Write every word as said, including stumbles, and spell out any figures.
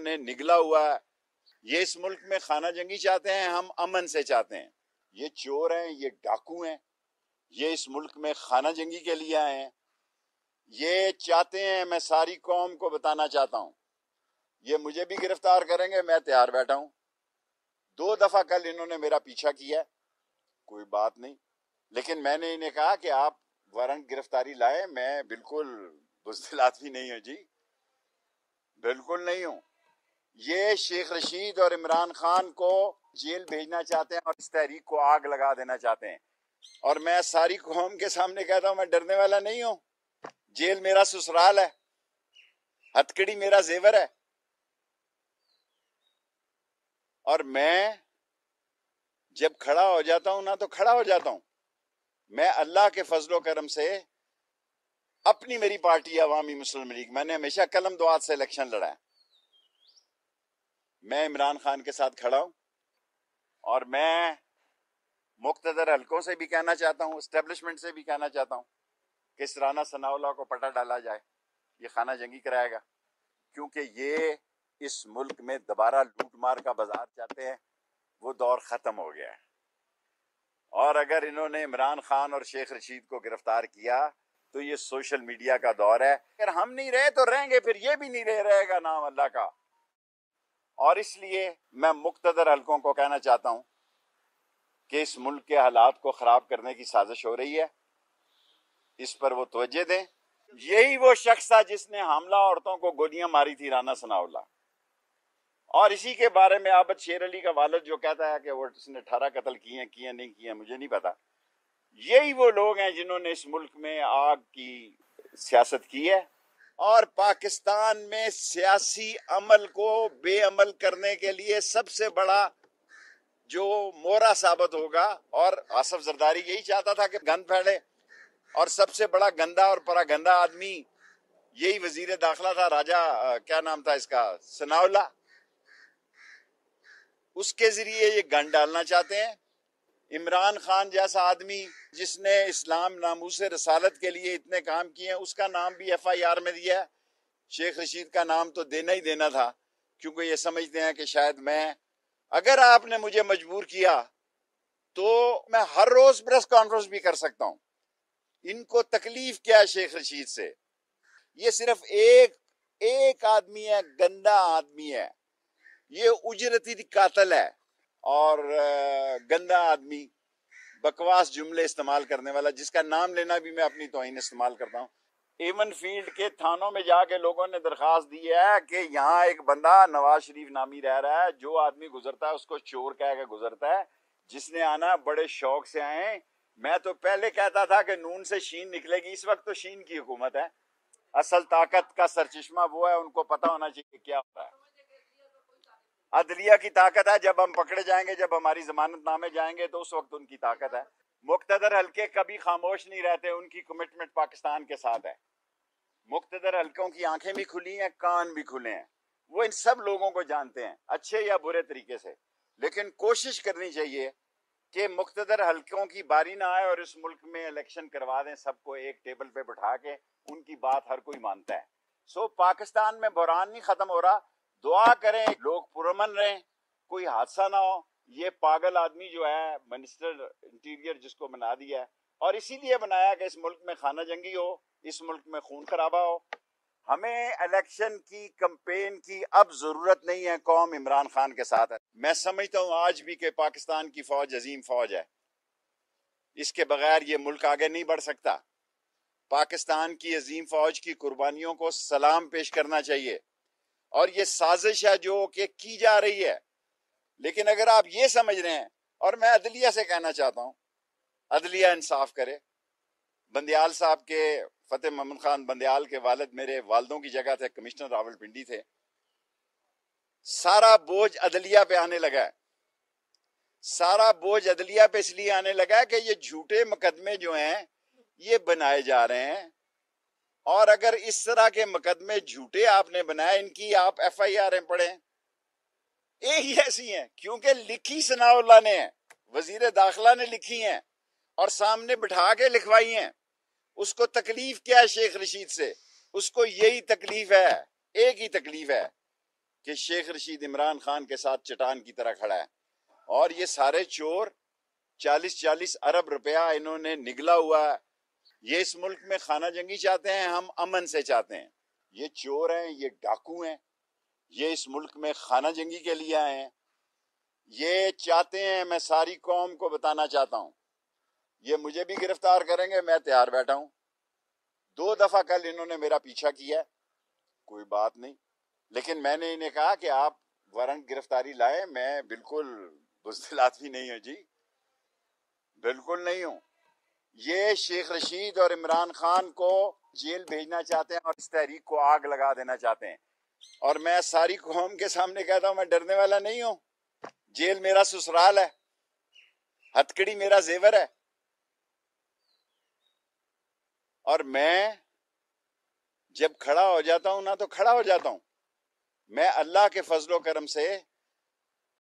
نے نگلا ہوا ہے. یہ اس ملک میں خانہ جنگی چاہتے ہیں، ہم امن سے چاہتے ہیں. یہ چور ہیں، یہ ڈاکو ہیں، یہ اس ملک میں خانہ جنگی کے لیے آئے ہیں. یہ چاہتے ہیں، میں ساری قوم کو بتانا چاہتا ہوں، یہ مجھے بھی گرفتار کریں گے، میں تیار بیٹھا ہوں. دو دفعہ کل انہوں نے میرا پیچھا کیا، کوئی بات نہیں، لیکن میں نے انہیں کہا کہ آپ وارنٹ گرفتاری لائیں. میں بالکل بزدل آدمی نہیں ہوں جی، بالکل نہیں ہوں. یہ شیخ رشید اور عمران خان کو جیل بھیجنا چاہتے ہیں اور اس تحریک کو آگ لگا دینا چاہتے ہیں. اور میں ساری قوم کے سامنے کہتا ہوں، میں ڈرنے والا نہیں ہوں. جیل میرا سسرال ہے، ہتکڑی میرا زیور ہے، اور میں جب کھڑا ہو جاتا ہوں نا تو کھڑا ہو جاتا ہوں. میں اللہ کے فضل و کرم سے، اپنی میری پارٹی عوامی مسلم لیگ، میں نے ہمیشہ قلم دعات سے الیکشن لڑا ہے. میں عمران خان کے ساتھ کھڑا ہوں، اور میں مقتدر حلقوں سے بھی کہنا چاہتا ہوں، اسٹیبلشمنٹ سے بھی کہنا چاہتا ہوں کہ اس رانا ثناء اللہ کو پٹا ڈالا جائے. یہ خانہ جنگی کرائے گا، کیونکہ یہ اس ملک میں دوبارہ لوٹ مار کا بازار چاہتے ہیں. وہ دور ختم ہو گیا ہے. اور اگر انہوں نے عمران خان اور شیخ رشید کو گرفتار کیا تو یہ سوشل میڈیا کا دور ہے. اگر ہم نہیں رہے تو رہیں گے، پھر یہ بھی نہیں رہ رہے گا نام اللہ کا. اور اس لیے میں مقتدر حلقوں کو کہنا چاہتا ہوں کہ اس ملک کے حالات کو خراب کرنے کی سازش ہو رہی ہے، اس پر وہ توجہ دیں. یہی وہ شخص تھا جس نے حاملہ عورتوں کو گولیاں ماری تھی، رانا ثناء اللہ. اور اسی کے بارے میں عابد شیر علی کا والد جو کہتا ہے کہ وہ اس نے اٹھارہ قتل کیے ہیں، کیے نہیں کیے، مجھے نہیں پتا. یہی وہ لوگ ہیں جنہوں نے اس ملک میں آگ کی سیاست کی ہے. اور پاکستان میں سیاسی عمل کو بے عمل کرنے کے لیے سب سے بڑا جو مورا ثابت ہوگا، اور آصف زرداری یہی چاہتا تھا کہ گند پھیلے، اور سب سے بڑا گندا اور پرا گندا آدمی یہی وزیر داخلہ تھا، راجہ کیا نام تھا اس کا، ثناء اللہ. اس کے ذریعے یہ گند ڈالنا چاہتے ہیں. عمران خان جیسا آدمی جس نے اسلام ناموس رسالت کے لیے اتنے کام کیے ہیں، اس کا نام بھی ایف آئی آر میں دیا ہے. شیخ رشید کا نام تو دینا ہی دینا تھا، کیونکہ یہ سمجھتے ہیں کہ شاید میں، اگر آپ نے مجھے مجبور کیا تو میں ہر روز پریس کانفرنس بھی کر سکتا ہوں. ان کو تکلیف کیا ہے شیخ رشید سے؟ یہ صرف ایک ایک آدمی ہے، گندا آدمی ہے، یہ اجرتی قاتل ہے اور گندا آدمی، بکواس جملے استعمال کرنے والا، جس کا نام لینا بھی میں اپنی توہین استعمال کرتا ہوں. ایون فیلڈ کے تھانوں میں جا کے لوگوں نے درخواست دی ہے کہ یہاں ایک بندہ نواز شریف نامی رہ رہا ہے، جو آدمی گزرتا ہے اس کو چور کہہ کے گزرتا ہے. جس نے آنا بڑے شوق سے آئے. میں تو پہلے کہتا تھا کہ نون سے شین نکلے گی، اس وقت تو شین کی حکومت ہے. اصل طاقت کا سرچشمہ وہ ہے، ان کو پتہ ہونا چاہیے کیا ہوتا ہے. عدلیہ کی طاقت ہے، جب ہم پکڑے جائیں گے، جب ہماری ضمانت نامے جائیں گے تو اس وقت ان کی طاقت ہے. مقتدر حلقے کبھی خاموش نہیں رہتے، ان کی کمٹمنٹ پاکستان کے ساتھ ہے. مقتدر حلقوں کی آنکھیں بھی کھلی ہیں، کان بھی کھلے ہیں. وہ ان سب لوگوں کو جانتے ہیں، اچھے یا برے طریقے سے. لیکن کوشش کرنی چاہیے کہ مقتدر حلقوں کی باری نہ آئے اور اس ملک میں الیکشن کروا دیں، سب کو ایک ٹیبل پہ بٹھا کے. ان کی بات ہر کوئی مانتا ہے. سو پاکستان میں بحران نہیں ختم ہو رہا. دعا کریں لوگ پرامن رہیں، کوئی حادثہ نہ ہو. یہ پاگل آدمی جو ہے منسٹر انٹیریئر، جس کو بنا دیا ہے، اور اسی لیے بنایا کہ اس ملک میں خانہ جنگی ہو، اس ملک میں خون خرابہ ہو. ہمیں الیکشن کی کمپین کی اب ضرورت نہیں ہے، قوم عمران خان کے ساتھ ہے. میں سمجھتا ہوں آج بھی کہ پاکستان کی فوج عظیم فوج ہے، اس کے بغیر یہ ملک آگے نہیں بڑھ سکتا. پاکستان کی عظیم فوج کی قربانیوں کو سلام پیش کرنا چاہیے. اور یہ سازش ہے جو کہ کی جا رہی ہے. لیکن اگر آپ یہ سمجھ رہے ہیں، اور میں عدلیہ سے کہنا چاہتا ہوں عدلیہ انصاف کرے. بندیال صاحب کے، فتح محمد خان بندیال کے والد میرے والدوں کی جگہ تھے، کمشنر راول پنڈی تھے. سارا بوجھ عدلیہ پہ آنے لگا ہے. سارا بوجھ عدلیہ پہ اس لیے آنے لگا ہے کہ یہ جھوٹے مقدمے جو ہیں یہ بنائے جا رہے ہیں. اور اگر اس طرح کے مقدمے جھوٹے آپ نے بنائے، ان کی آپ ایف آئی آریں پڑھیں، ایک ہی ایسی ہیں، کیونکہ لکھی ثناء اللہ نے ہیں، وزیر داخلہ نے لکھی ہیں اور سامنے بٹھا کے لکھوائی ہیں. اس کو تکلیف کیا ہے شیخ رشید سے؟ اس کو یہی تکلیف ہے، ایک ہی تکلیف ہے کہ شیخ رشید عمران خان کے ساتھ چٹان کی طرح کھڑا ہے، اور یہ سارے چور چالیس چالیس ارب روپیہ انہوں نے نگلا ہوا ہے۔ یہ اس ملک میں خانہ جنگی چاہتے ہیں، ہم امن سے چاہتے ہیں۔ یہ چور ہیں، یہ ڈاکو ہیں، یہ اس ملک میں خانہ جنگی کے لیے آئے ہیں۔ یہ چاہتے ہیں، میں ساری قوم کو بتانا چاہتا ہوں، یہ مجھے بھی گرفتار کریں گے، میں تیار بیٹھا ہوں۔ دو دفعہ کل انہوں نے میرا پیچھا کیا، کوئی بات نہیں، لیکن میں نے انہیں کہا کہ آپ وارنٹ گرفتاری لائیں، میں بالکل بزدل آدمی نہیں ہوں جی، بالکل نہیں ہوں۔ یہ شیخ رشید اور عمران خان کو جیل بھیجنا چاہتے ہیں اور اس تحریک کو آگ لگا دینا چاہتے ہیں، اور میں ساری قوم کے سامنے کہتا ہوں میں ڈرنے والا نہیں ہوں۔ جیل میرا سسرال ہے، ہتکڑی میرا زیور ہے، اور میں جب کھڑا ہو جاتا ہوں نا تو کھڑا ہو جاتا ہوں۔ میں اللہ کے فضل و کرم سے